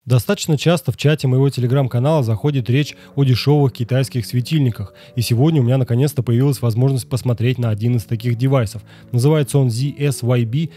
Достаточно часто в чате моего телеграм-канала заходит речь о дешевых китайских светильниках, и сегодня у меня наконец-то появилась возможность посмотреть на один из таких девайсов. Называется он ZSYB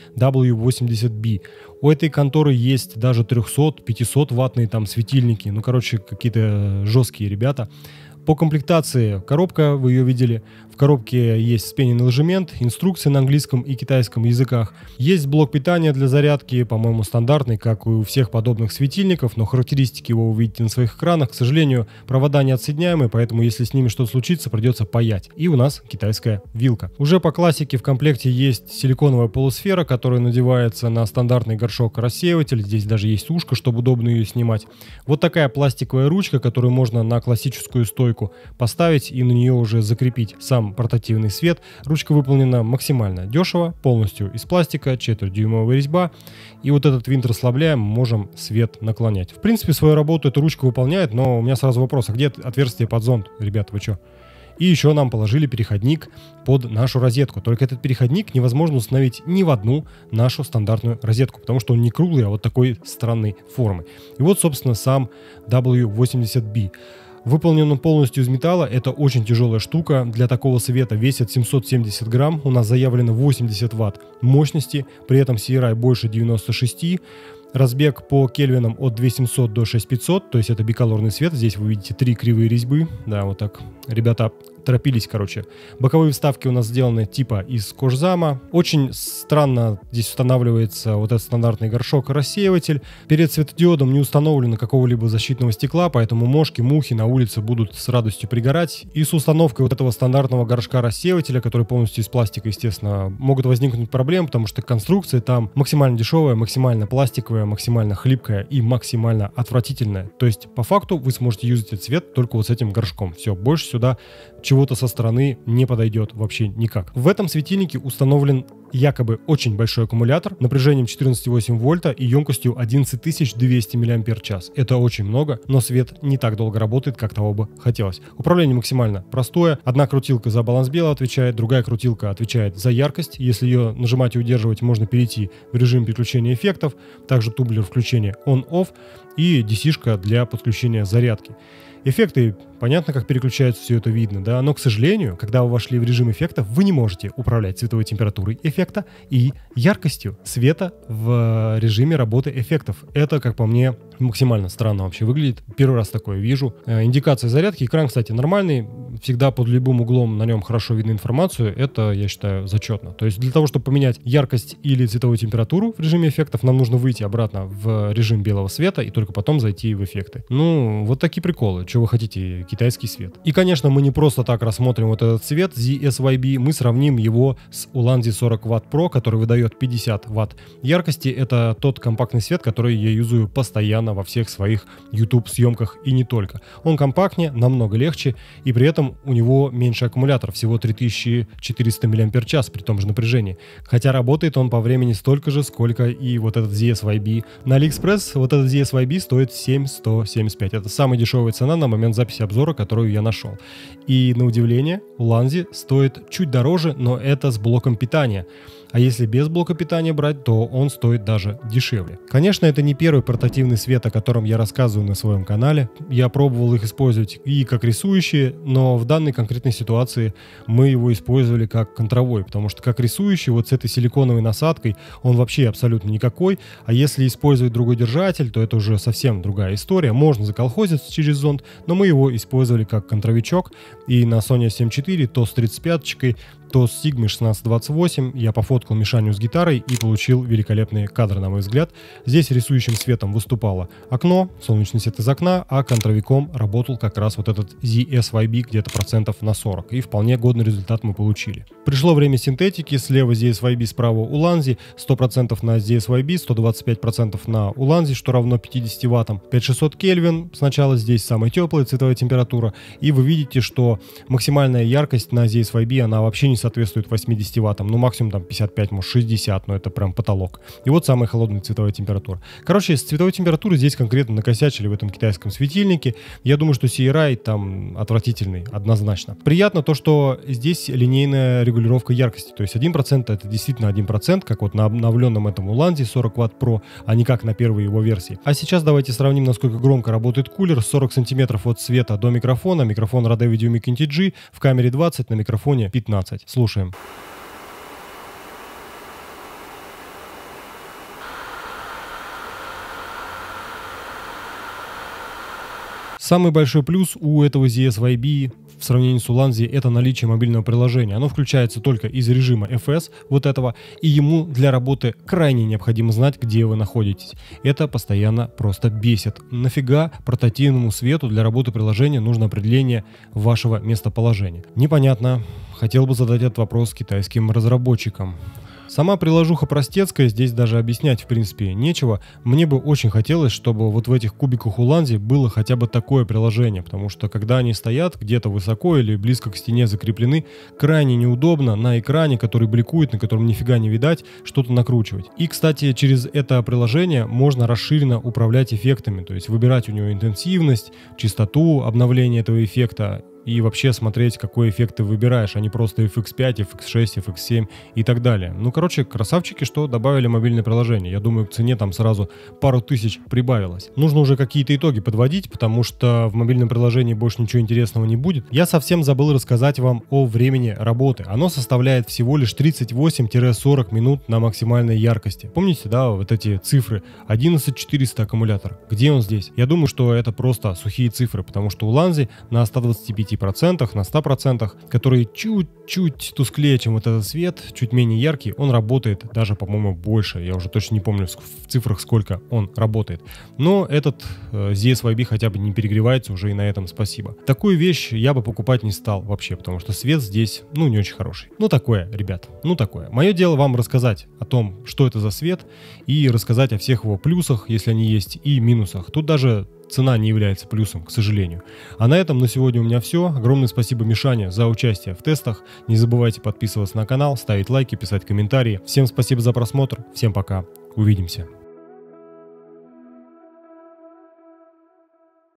W80B. У этой конторы есть даже 300-500 ваттные там светильники, какие-то жесткие ребята. По комплектации коробка, вы ее видели. В коробке есть вспененный ложемент, инструкции на английском и китайском языках. Есть блок питания для зарядки, по-моему, стандартный, как и у всех подобных светильников, но характеристики его вы видите на своих экранах. К сожалению, провода не отсоединяемые, поэтому если с ними что-то случится, придется паять. И у нас китайская вилка. Уже по классике в комплекте есть силиконовая полусфера, которая надевается на стандартный горшок-рассеиватель. Здесь даже есть ушко, чтобы удобно ее снимать. Вот такая пластиковая ручка, которую можно на классическую стойку поставить и на нее уже закрепить сам портативный свет. Ручка выполнена максимально дешево, полностью из пластика, 4-дюймовая резьба. И вот этот винт расслабляем, можем свет наклонять. В принципе, свою работу эта ручка выполняет, но у меня сразу вопрос, а где отверстие под зонт? Ребята, вы что? И еще нам положили переходник под нашу розетку. Только этот переходник невозможно установить ни в одну нашу стандартную розетку, потому что он не круглый, а вот такой странной формы. И вот, собственно, сам W80B. Выполнен он полностью из металла, это очень тяжелая штука, для такого света весит 770 грамм, у нас заявлено 80 ватт мощности, при этом CRI больше 96, разбег по кельвинам от 2700 до 6500, то есть это биколорный свет, здесь вы видите 3 кривые резьбы, да, вот так ребята торопились, Боковые вставки у нас сделаны типа из кожзама. Очень странно здесь устанавливается вот этот стандартный горшок-рассеиватель. Перед светодиодом не установлено какого-либо защитного стекла, поэтому мошки, мухи на улице будут с радостью пригорать. И с установкой вот этого стандартного горшка-рассеивателя, который полностью из пластика, естественно, могут возникнуть проблемы, потому что конструкция там максимально дешевая, максимально пластиковая, максимально хлипкая и максимально отвратительная. То есть, по факту, вы сможете юзать этот цвет только вот с этим горшком. Все, больше сюда чего-то со стороны не подойдет вообще никак. В этом светильнике установлен якобы очень большой аккумулятор напряжением 14,8 вольта и емкостью 11200 мАч. Это очень много, но свет не так долго работает, как того бы хотелось. Управление максимально простое. Одна крутилка за баланс белого отвечает, другая крутилка отвечает за яркость. Если ее нажимать и удерживать, можно перейти в режим переключения эффектов. Также тумблер включения on-off и DC-шка для подключения зарядки. Эффекты, понятно, как переключаются, все это видно, да, но, к сожалению, когда вы вошли в режим эффектов, вы не можете управлять цветовой температурой эффекта и яркостью света в режиме работы эффектов. Это, как по мне, максимально странно вообще выглядит. Первый раз такое вижу. Индикация зарядки. Экран, кстати, нормальный. Всегда под любым углом на нем хорошо видно информацию. Это, я считаю, зачетно. То есть для того, чтобы поменять яркость или цветовую температуру в режиме эффектов, нам нужно выйти обратно в режим белого света и только потом зайти в эффекты. Ну, вот такие приколы. Чего вы хотите? Китайский свет. И, конечно, мы не просто так рассмотрим вот этот цвет ZSYB, мы сравним его с Ulanzi 40 Watt Pro, который выдает 50 Вт яркости. Это тот компактный свет, который я юзаю постоянно во всех своих YouTube-съемках и не только. Он компактнее, намного легче, и при этом у него меньше аккумулятор, всего 3400 мАч при том же напряжении. Хотя работает он по времени столько же, сколько и вот этот ZSYB. На AliExpress вот этот ZSYB стоит 7175. Это самая дешевая цена на момент записи обзора, которую я нашел. И на удивление, Ulanzi стоит чуть дороже, но это с блоком питания. А если без блока питания брать, то он стоит даже дешевле. Конечно, это не первый портативный свет, о котором я рассказываю на своем канале. Я пробовал их использовать и как рисующие, но в данной конкретной ситуации мы его использовали как контровой, потому что как рисующий, вот с этой силиконовой насадкой, он вообще абсолютно никакой. А если использовать другой держатель, то это уже совсем другая история. Можно заколхозиться через зонд, но мы его использовали как контровичок. И на Sony A7 IV, то с 35-чкой, то с Sigma 1628 я пофоткал Мишаню с гитарой и получил великолепные кадры, на мой взгляд. Здесь рисующим светом выступало окно, солнечный свет из окна, а контровиком работал как раз вот этот ZSYB где-то процентов на 40. И вполне годный результат мы получили. Пришло время синтетики. Слева ZSYB, справа Ulanzi. 100% на ZSYB, 125% на Ulanzi, что равно 50 ваттам. 5600 Кельвин. Сначала здесь самая теплая цветовая температура. И вы видите, что максимальная яркость на ZSYB, она вообще не соответствует 80 ваттам, ну максимум там 55, может 60, но это прям потолок. И вот самая холодная цветовая температура. Короче, с цветовой температурой здесь конкретно накосячили в этом китайском светильнике. Я думаю, что CRI там отвратительный, однозначно. Приятно то, что здесь линейная регулировка яркости, то есть 1% это действительно 1%, как вот на обновленном этом Ulanzi 40 Вт Pro, а не как на первой его версии. А сейчас давайте сравним, насколько громко работает кулер. 40 сантиметров от света до микрофона. Микрофон Rode VideoMic NTG, в камере 20, на микрофоне 15. Слушаем. Самый большой плюс у этого ZS-YB в сравнении с Ulanzi — это наличие мобильного приложения. Оно включается только из режима FS вот этого, и ему для работы крайне необходимо знать, где вы находитесь. Это постоянно просто бесит. Нафига портативному свету для работы приложения нужно определение вашего местоположения? Непонятно. Хотел бы задать этот вопрос китайским разработчикам. Сама приложуха простецкая, здесь даже объяснять в принципе нечего. Мне бы очень хотелось, чтобы вот в этих кубиках Ulanzi было хотя бы такое приложение, потому что когда они стоят где-то высоко или близко к стене закреплены, крайне неудобно на экране, который бликует, на котором нифига не видать, что-то накручивать. И, кстати, через это приложение можно расширенно управлять эффектами, то есть выбирать у него интенсивность, частоту обновления этого эффекта, и вообще смотреть, какой эффект ты выбираешь, а не просто FX5, FX6, FX7 и так далее. Ну, короче, красавчики, что добавили мобильное приложение. Я думаю, к цене там сразу пару тысяч прибавилось. Нужно уже какие-то итоги подводить, потому что в мобильном приложении больше ничего интересного не будет. Я совсем забыл рассказать вам о времени работы. Оно составляет всего лишь 38-40 минут на максимальной яркости. Помните, да, вот эти цифры? 11400 аккумулятор. Где он здесь? Я думаю, что это просто сухие цифры, потому что Ulanzi на 125%, на 100%, которые чуть-чуть тусклее, чем вот этот свет, чуть менее яркий, он работает даже, по-моему, больше. Я уже точно не помню в цифрах, сколько он работает. Но этот ZS-YB хотя бы не перегревается уже, и на этом спасибо. Такую вещь я бы покупать не стал вообще, потому что свет здесь, ну, не очень хороший. Ну, такое, ребят, ну, такое. Мое дело вам рассказать о том, что это за свет, и рассказать о всех его плюсах, если они есть, и минусах. Тут даже цена не является плюсом, к сожалению. А на этом на сегодня у меня все. Огромное спасибо Мишане за участие в тестах. Не забывайте подписываться на канал, ставить лайки, писать комментарии. Всем спасибо за просмотр. Всем пока. Увидимся.